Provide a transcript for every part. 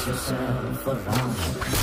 yourself around.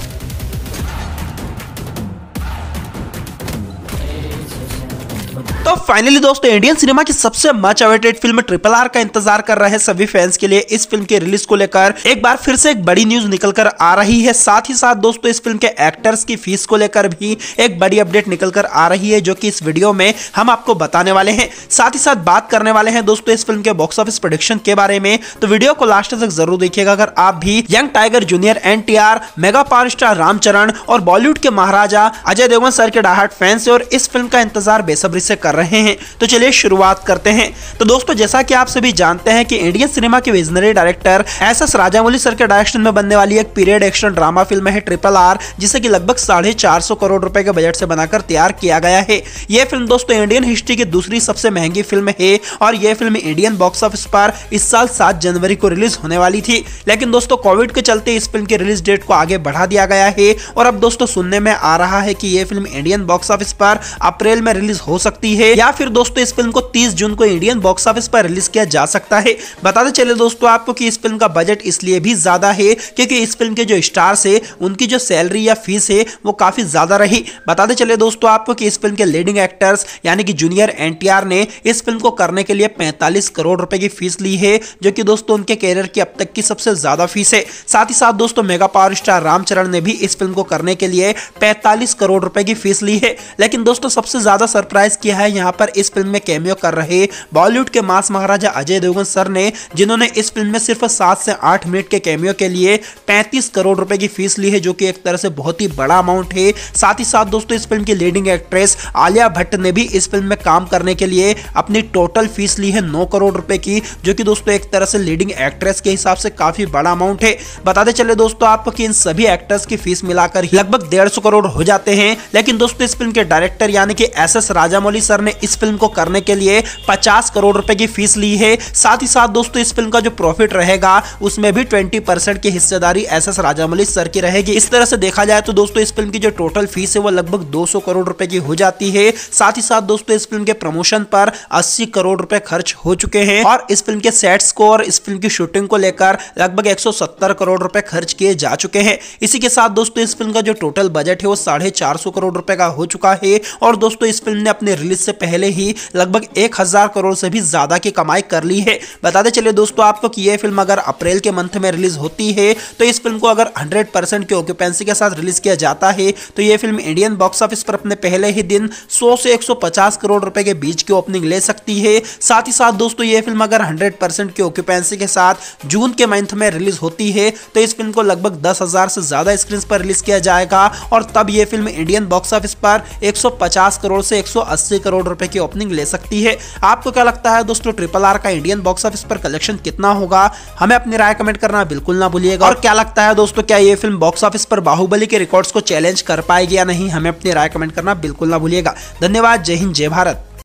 तो finally दोस्तों Indian cinema की सबसे मच अवेटेड फिल्म RRR का इंतजार कर रहे सभी फैंस के लिए इस फिल्म के रिलीज को लेकर एक बार फिर से एक बड़ी न्यूज निकल कर आ रही है। साथ ही साथ दोस्तों इस फिल्म के एक्टर्स की फीस को लेकर भी एक बड़ी अपडेट निकल कर आ रही है, जो कि इस वीडियो में हम आपको बताने वाले हैं। साथ ही साथ बात करने वाले हैं दोस्तों इस फिल्म के बॉक्स ऑफिस प्रेडिक्शन के बारे में, तो वीडियो को लास्ट तक जरूर देखिएगा। अगर आप भी young tiger junior NTR, mega power star Ramcharan और बॉलीवुड के महाराजा अजय देवगन सर के डाहार्ट फैंस और इस फिल्म का इंतजार बेसब्री से कर रहे हैं, तो चलिए शुरुआत करते हैं। तो दोस्तों जैसा कि आप सभी जानते हैं कि इंडियन सिनेमा के visionary director SS Rajamouli sir के डायरेक्शन में बनने वाली एक पीरियड एक्शन ड्रामा फिल्म है RRR, जिसे कि लगभग 450 करोड़ रुपए के बजट से बनाकर तैयार किया गया है। यह फिल्म दोस्तों इंडियन हिस्ट्री की दूसरी सबसे महंगी फिल्म है और यह फिल्म इंडियन बॉक्स ऑफिस पर इस साल 7 जनवरी को रिलीज होने वाली थी, लेकिन दोस्तों कोविड के चलते इस फिल्म की रिलीज डेट को आगे बढ़ा दिया गया है और अब दोस्तों सुनने में आ रहा है कि यह फिल्म इंडियन बॉक्स ऑफिस पर अप्रैल में रिलीज हो सकती है या फिर दोस्तों इस फिल्म को 30 जून को इंडियन बॉक्स ऑफिस पर रिलीज किया जा सकता है। बताते चले दोस्तों आपको कि इस फिल्म का बजट इसलिए भी ज्यादा है क्योंकि इस फिल्म के जो स्टार्स है उनकी जो सैलरी या फीस है वो काफी ज्यादा रही। बताते चले दोस्तों आपको कि इस फिल्म के लीडिंग एक्टर्स यानी कि जूनियर NTR ने इस फिल्म को करने के लिए 45 करोड़ रुपए की फीस ली है, जो कि दोस्तों उनके कैरियर की अब तक की सबसे ज्यादा फीस है। साथ ही साथ दोस्तों मेगा पावर स्टार रामचरण ने भी इस फिल्म को करने के लिए 45 करोड़ रुपए की फीस ली है। लेकिन दोस्तों सबसे ज्यादा सरप्राइज किया है यहाँ पर इस फिल्म में कैमियो कर रहे बॉलीवुड के मास महाराजा अजय देवगन सर ने, जिन्होंने इस फिल्म में सिर्फ 7 से 8 मिनट के कैमियो के लिए 35 करोड़ रुपए की फीस ली है, जो कि एक तरह से बहुत ही बड़ा अमाउंट है। साथ ही साथ दोस्तों इस फिल्म की लीडिंग एक्ट्रेस आलिया भट्ट ने भी इस फिल्म में काम करने के लिए अपनी टोटल फीस ली है 9 करोड़ रुपए की, जो कि दोस्तों एक तरह से लीडिंग एक्ट्रेस के हिसाब से काफी बड़ा अमाउंट है। बताते चले दोस्तों आपको कि इन सभी एक्टर्स की फीस मिलाकर लगभग 150 करोड़ हो जाते हैं। लेकिन दोस्तों इस फिल्म के डायरेक्टर यानी कि SS राजामौली सर ने इस फिल्म को करने के लिए 50 करोड़ रुपए की फीस ली है। साथ ही साथ दोस्तों इस फिल्म का जो प्रॉफिट रहेगा उसमें भी 20% की हिस्सेदारी SS राजामौली सर की रहेगी। इस तरह से देखा जाए तो दोस्तों इस फिल्म की जो टोटल फीस है वो लगभग 200 करोड़ रुपए की हो जाती है। साथ ही साथ दोस्तों इस फिल्म के प्रमोशन पर 80 करोड़ रुपए खर्च हो चुके हैं और इस फिल्म के सेट्स को और इस फिल्म की शूटिंग को लेकर लगभग 170 करोड़ रुपए खर्च किए जा चुके हैं। इसी के साथ दोस्तों इस फिल्म का जो टोटल बजट है वो 450 करोड़ रुपए का हो चुका है और दोस्तों इस फिल्म ने अपने रिलीज से पहले ही लगभग 1000 करोड़ से भी ज्यादा की कमाई कर ली है। बताते चलिए दोस्तों आपको कि यह फिल्म अगर अप्रैल के मंथ में रिलीज होती है तो इस फिल्म को अगर 100% की ऑक्यूपेंसी के साथ रिलीज किया जाता है तो यह फिल्म इंडियन बॉक्स ऑफिस पर अपने पहले ही दिन 100 से 150 करोड़ रुपए के बीच की ओपनिंग ले सकती है। साथ ही साथ दोस्तों यह फिल्म अगर 100% की ऑक्यूपेंसी के साथ जून के मंथ में रिलीज होती है तो इस फिल्म को लगभग 10,000 से ज्यादा स्क्रीन पर रिलीज किया जाएगा और तब यह फिल्म इंडियन बॉक्स ऑफिस पर 150 करोड़ से 180 करोड़ रुपए की ओपनिंग ले सकती है। आपको क्या लगता है दोस्तों RRR का इंडियन बॉक्स ऑफिस पर कलेक्शन कितना होगा? हमें अपनी राय कमेंट करना बिल्कुल ना भूलिएगा। और क्या लगता है दोस्तों क्या ये फिल्म बॉक्स ऑफिस पर बाहुबली के रिकॉर्ड्स को चैलेंज कर पाएगी या नहीं? हमें अपनी राय कमेंट करना बिल्कुल ना भूलिएगा। धन्यवाद। जय हिंद, जय भारत।